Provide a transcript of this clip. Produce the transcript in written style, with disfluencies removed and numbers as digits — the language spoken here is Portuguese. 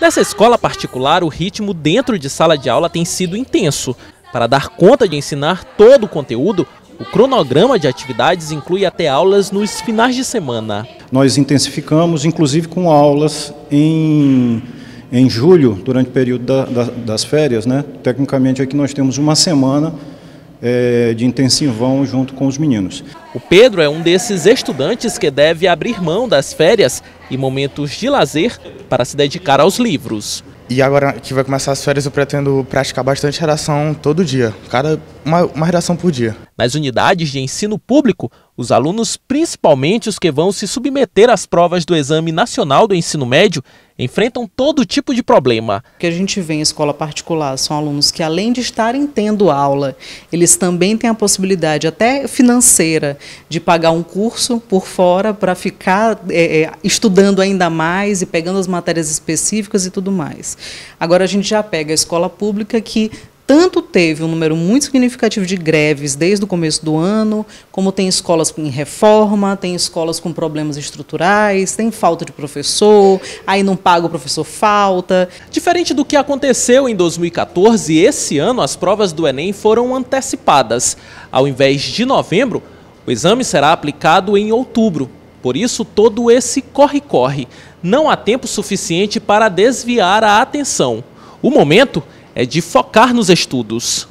Nessa escola particular, o ritmo dentro de sala de aula tem sido intenso. Para dar conta de ensinar todo o conteúdo, o cronograma de atividades inclui até aulas nos finais de semana. Nós intensificamos, inclusive com aulas em julho, durante o período das férias, né? Tecnicamente aqui nós temos uma semana de intensivão junto com os meninos. O Pedro é um desses estudantes que deve abrir mão das férias e momentos de lazer para se dedicar aos livros. E agora que vai começar as férias, eu pretendo praticar bastante redação todo dia, uma redação por dia. Nas unidades de ensino público, os alunos, principalmente os que vão se submeter às provas do Exame Nacional do Ensino Médio, enfrentam todo tipo de problema. O que a gente vê em escola particular são alunos que, além de estarem tendo aula, eles também têm a possibilidade, até financeira, de pagar um curso por fora para ficar estudando ainda mais e pegando as matérias específicas e tudo mais. Agora a gente já pega a escola pública que tanto teve um número muito significativo de greves desde o começo do ano, como tem escolas em reforma, tem escolas com problemas estruturais, tem falta de professor, aí não paga o professor falta. Diferente do que aconteceu em 2014, esse ano as provas do Enem foram antecipadas. Ao invés de novembro, o exame será aplicado em outubro. Por isso, todo esse corre-corre. Não há tempo suficiente para desviar a atenção. O momento é de focar nos estudos.